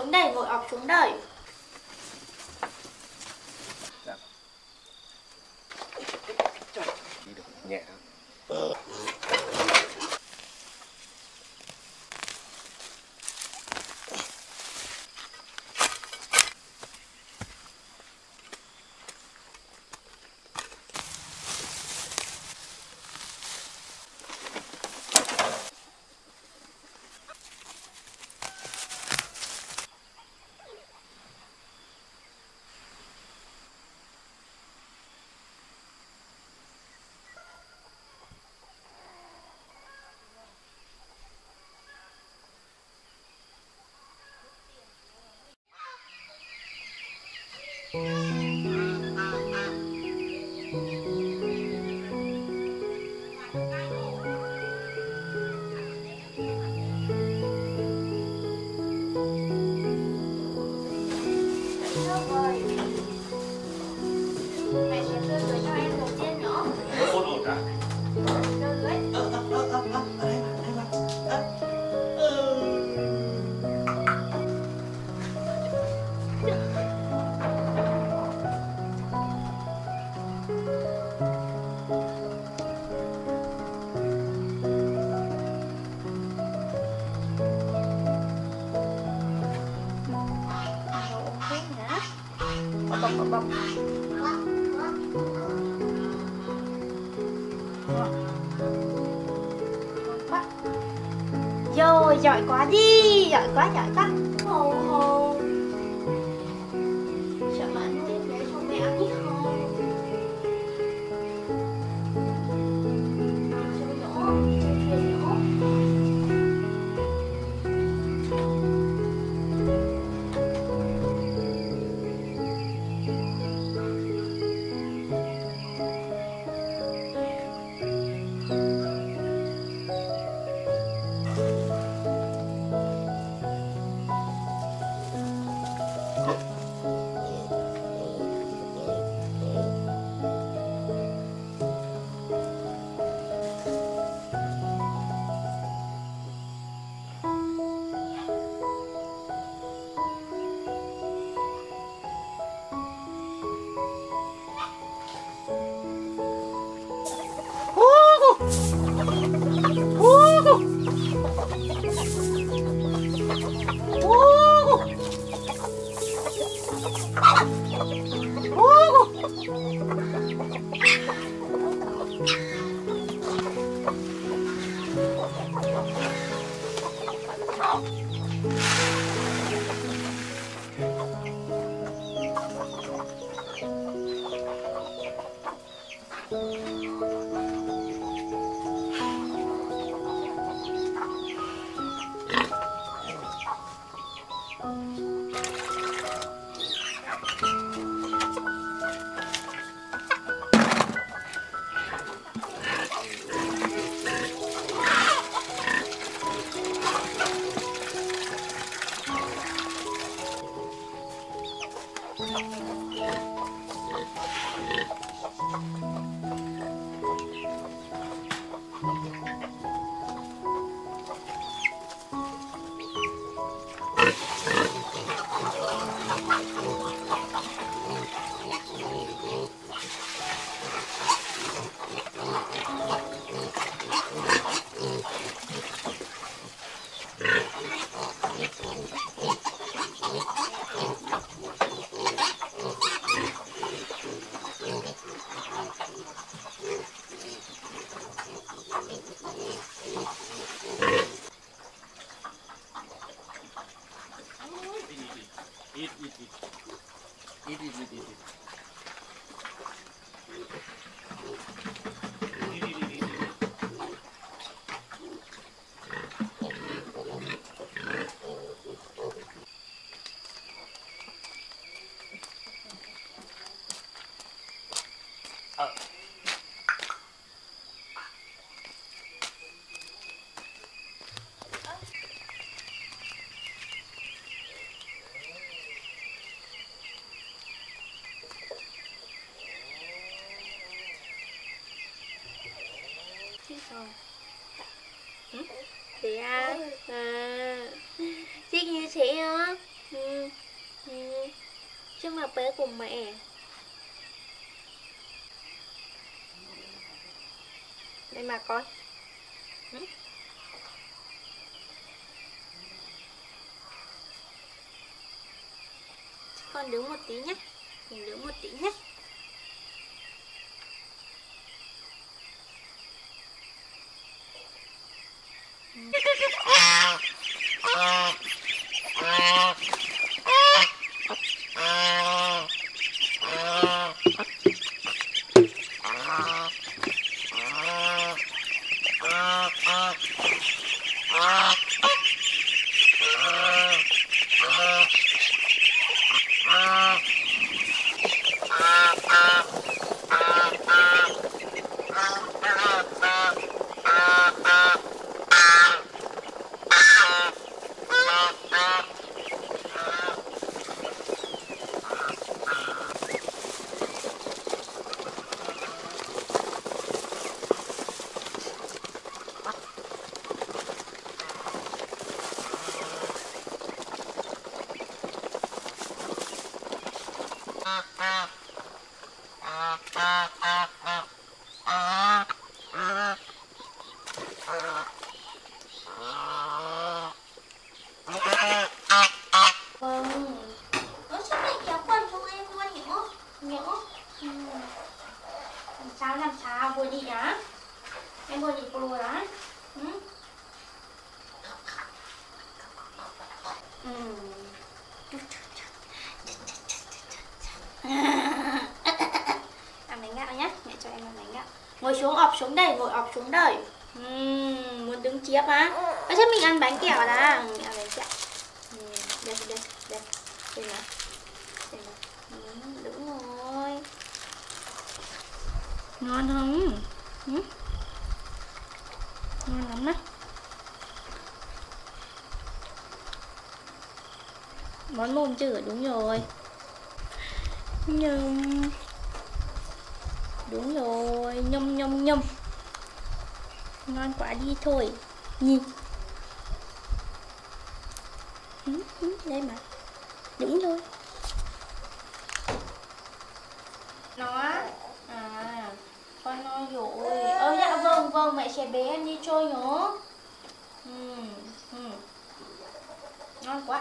xuống đây, ngồi ọc xuống đây. Đi được nhẹ thôi. Mẹ sẽ đưa lưới cho em đầu tiên nữa. Ôn ổn đã. Đưa lưới. Bập bập. Rồi, giỏi quá đi, giỏi quá. Hồ hồ. Sợ bạn nuôi lấy cho mẹ ăn ít không? Chơi nhỏ, chơi nhỏ. rồi. Chị à, thích như chị á. Chứ mà bé của mẹ. Đây mà coi. Con đứng một tí nhé. Mình đứng một tí nhé. Làm sao vừa đi hả? Em vừa đi cô lùa hả? Ăn bánh gạo nhé, mẹ cho em ăn bánh gạo. Ngồi xuống, ọp xuống đây, ngồi ọp xuống đây. Muốn đứng chiếc á? Thế mình ăn bánh kẹo đã, mình ăn bánh kẹo. Đây, đây, đây, đây nào. Đây nào. Đúng rồi. Ngon không? Ngon lắm đó. Món mồm chữ đúng rồi. Nhum. Đúng rồi, nhum nhum nhum. Ngon quá đi thôi. Nhìn. Đây mà. Đúng rồi. Nó con nói rồi. Dạ vâng vâng, mẹ sẽ bé em đi chơi nhá. Ngon quá.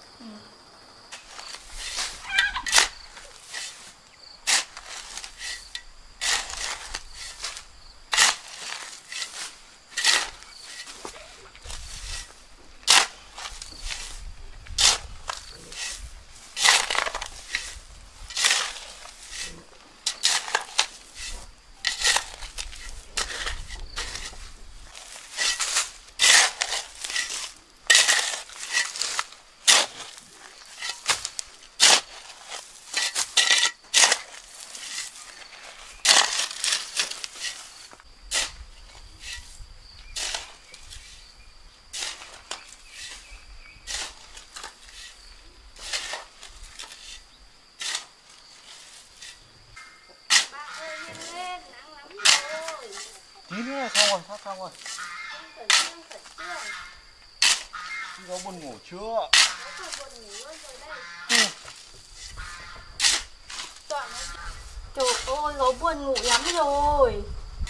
Tí nữa xong rồi, sắp xong rồi. Có buồn ngủ chưa? Trời ơi, gấu buồn ngủ lắm rồi.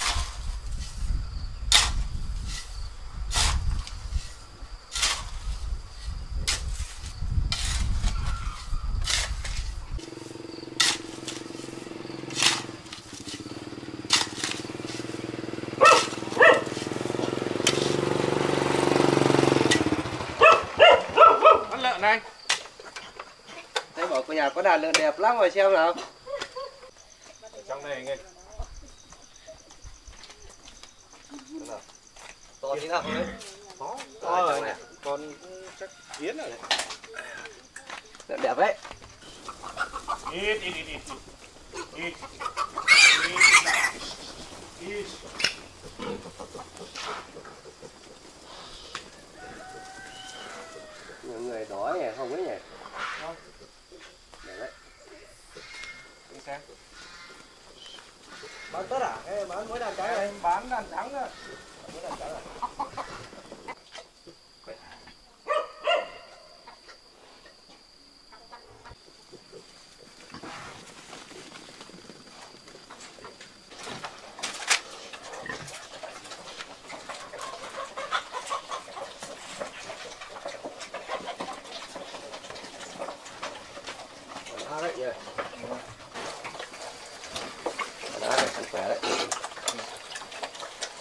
Này, thấy bảo của nhà có đàn lợn đẹp lắm rồi, xem nào. ở trong này nghe. To tí nào đấy. To rồi này, con chắc yến rồi đấy. Lợn đẹp đấy. Ít. Nhiều người đói nhỉ, không ấy nhỉ. Để đấy. Đi xem. Bán tất à? Ê, bán mỗi đàn cái này. Bán đàn trắng thôi. Mỗi đàn cái này.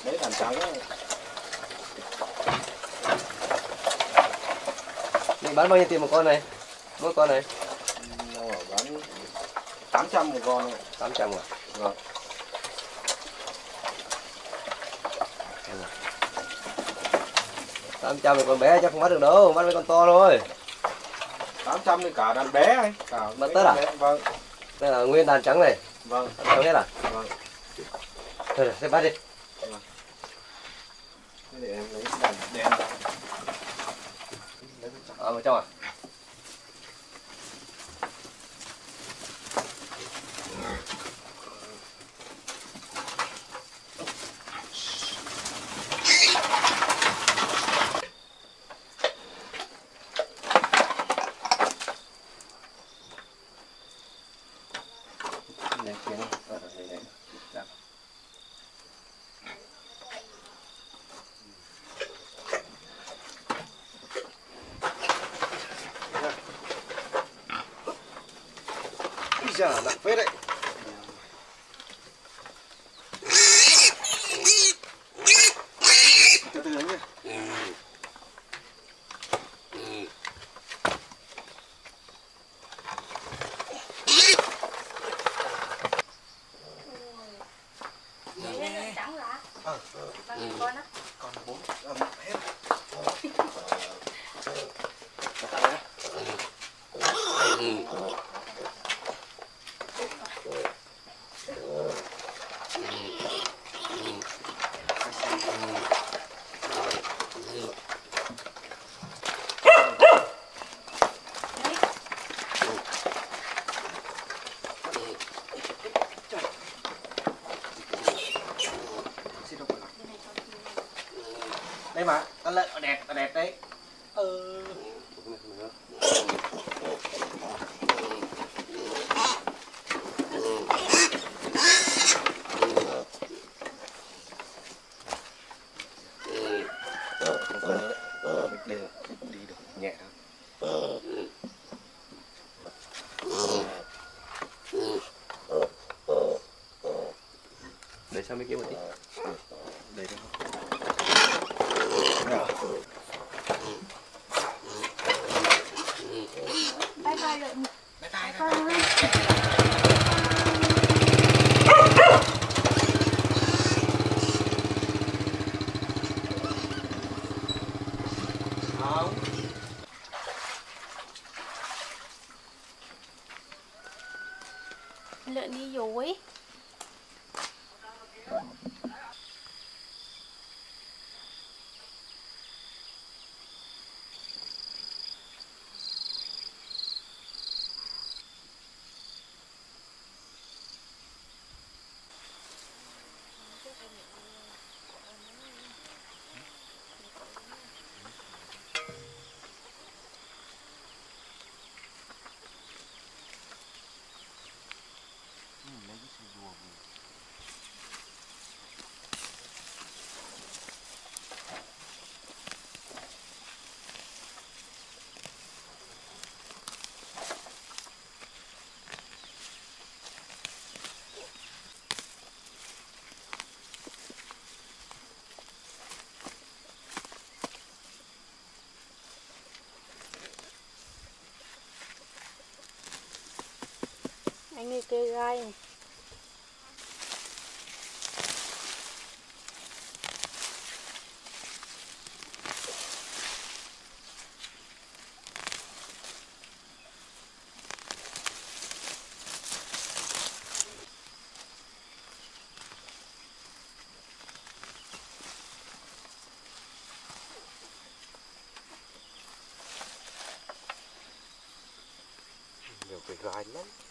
Đấy đàn trắng ấy. Mình bán bao nhiêu tiền một con này? Mỗi con này? Nó ở bán 800 một con này. 800 à? Vâng. Ừ. 800 thì con bé chắc không bắt được đâu, bắt mấy con to thôi. 800 thì cả đàn bé ấy. Cả Bắt mấy tất con à? bé. Vâng. Đây là nguyên đàn trắng này. Vâng. Trắng hết à? Vâng. Thôi sẽ bắt đi. Thế để em lấy cái đàn đen. Ở vào trong à? Này, kia này. Ở đây này. Dạ. Ui giời, nặng phết đấy. Từ từ nhé. Trắng lá. Bao nhiêu con á? Còn 4 hết. Đây mà, con lợn ở đẹp đấy. Đây là đi được nhẹ thôi. Để sang bên kia một tí. Đây thôi. Bye bye lợn. Bye bye. Con ơi. Không. Lợn đi dối. Anh ấy kê gai này. Nhiều cái gai lắm.